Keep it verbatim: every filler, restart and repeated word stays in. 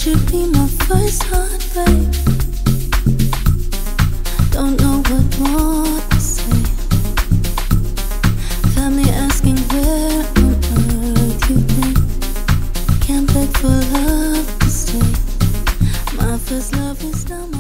you be my first heartbreak. Don't know what more to say. Family asking where on earth you've been. Can't beg for love to stay. My first love is now my